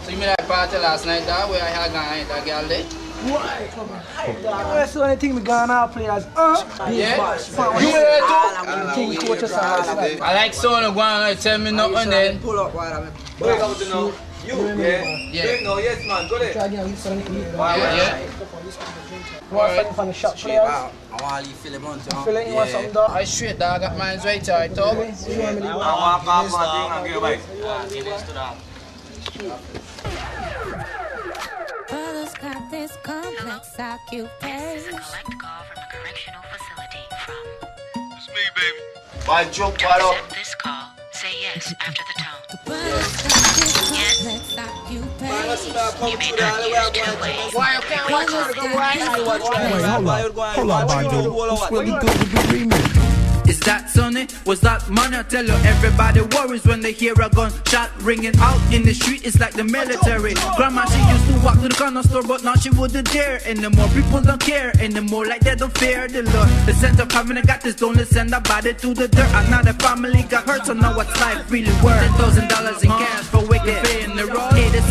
So you mean that party last night, dog, where I had gone with that girl there? Why? That's the only thing we gone out players. Yeah? You were too? I like someone who gonna tell me nothing then. Pull up while I'm Wait, how to know? You, yeah? Yeah. No, yes, man, go there. Yeah. Want from the shop players? I want to leave Philip on to Feeling you want something dog? I straight, dog. I got mine right here, I thought. I walk off my thing and get back. Brothers got this complex occupation. Collect call from a correctional facility from. It's me, baby. My joke, what up? Accept this call. Say yes after the tone. Brothers got this complex occupation. You may not use two ways. Why you can't watch it? Hold on, Nigel. What's really good with the remix? Is that sunny? Was that money? I tell you, everybody worries when they hear a gunshot ringing out in the street. It's like the military. Grandma, she used to walk to the corner store, but now she wouldn't dare anymore. People don't care anymore, like they don't fear the Lord. The sense of having got this, don't listen about it to the dirt. Another family got hurt, so now what's life really worth? $10,000 in cash for wicked pay in the road.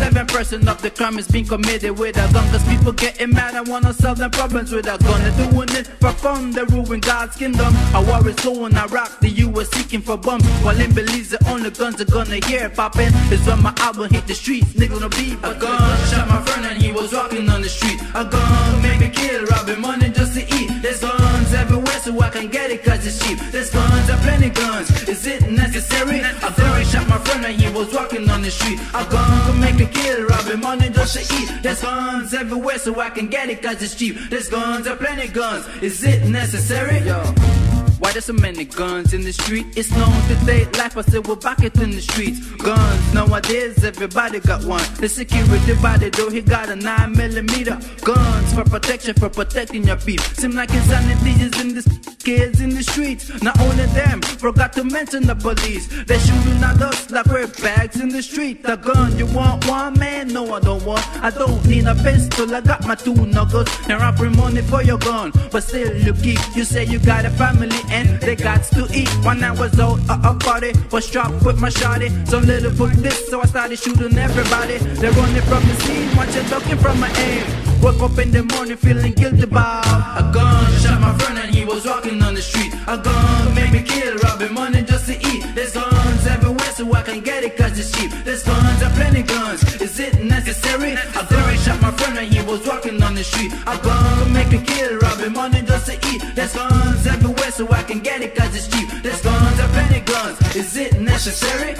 87% of the crime is being committed with a gun, cause people getting mad and wanna solve their problems with a gun. They're doing it for fun, they're ruining God's kingdom. A war is going Iraq, the US seeking for bums. While in Belize, the only guns are gonna hear popping is when my album hit the streets. Niggas gonna be a gun. Shot my friend and he was walking on the street. A gun make me kill, robbing money just to eat. There's guns everywhere so I can get it cause it's cheap. There's guns, are plenty guns. Is it necessary? A gun shot my friend and he was walking on the street. A gun can make me kill, robbing money just to eat. There's guns everywhere so I can get it cause it's cheap. There's guns, are plenty guns. Is it necessary? Yo. Why there's so many guns in the street? It's known today, life I said we're back it in the streets. Guns, nowadays everybody got one. The security body though, he got a 9mm. Guns for protection, for protecting your people. Seem like insanity is in this kids in the streets. Not only them, forgot to mention the police. They're shooting at us like we're bags in the street. The gun, you want one, man? No, I don't want. I don't need a pistol, I got my 2 knuckles. And offering money for your gun, but still you keep. You say you got a family and they got to eat. When I was out at a party, was strapped with my shotty. Some little book this, so I started shooting everybody. They're running from the scene, watching ducking from my aim. Woke up in the morning feeling guilty about a gun. Shot my friend and he was walking on the street. A gun made me kill, robbing money just to eat. There's guns everywhere so I can get it cause it's cheap. There's guns, are plenty guns. Is it necessary? A gun shot my friend and he was walking on the street. A gun make me kill, robbing money just to eat. There's guns everywhere so I can get it cause it's cheap. There's guns, are plenty guns. Is it necessary?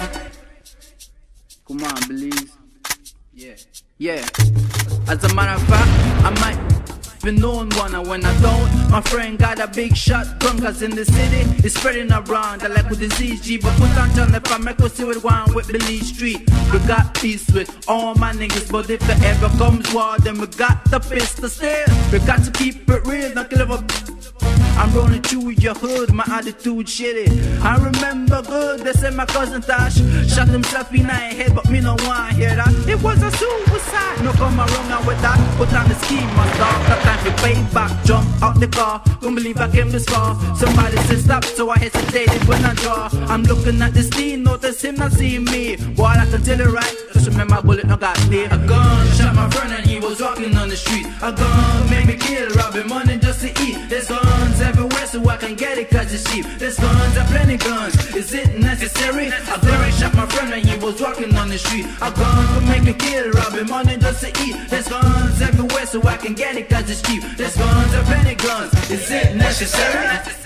Come on, Belize. Yeah. As a matter of fact, I might be known one, and when I don't, my friend got a big shotgun, cause in the city it's spreading around. I like with disease G, but put on John if I make us see what one with Belize Street. We got peace with all my niggas, but if there ever comes war, then we got the pistol still. We got to keep it real, not clever. I'm rolling through your hood, my attitude shitty. I remember good, they said my cousin Tash shot himself in the head, but me no want to hear that. It was a suicide, no come around with that. Put on the ski mask, dog, that time to pay back. Jump out the car, don't believe I came this far. Somebody said stop, so I hesitated when I draw. I'm looking at this scene, notice him not seeing me. Boy, I can tell it right, just remember my bullet no got me. A gun shot my friend and he was walking on the street. A gun made me kill, robbing money just to eat. There's guns everywhere so I can get it cause it's cheap. There's guns, are plenty guns. Is it necessary? A gun shot my friend and he was walking on the street. A gun could make me kill, robbing money just to eat. There's guns everywhere so I can get it cause it's cheap. There's guns, are plenty guns. Is it necessary?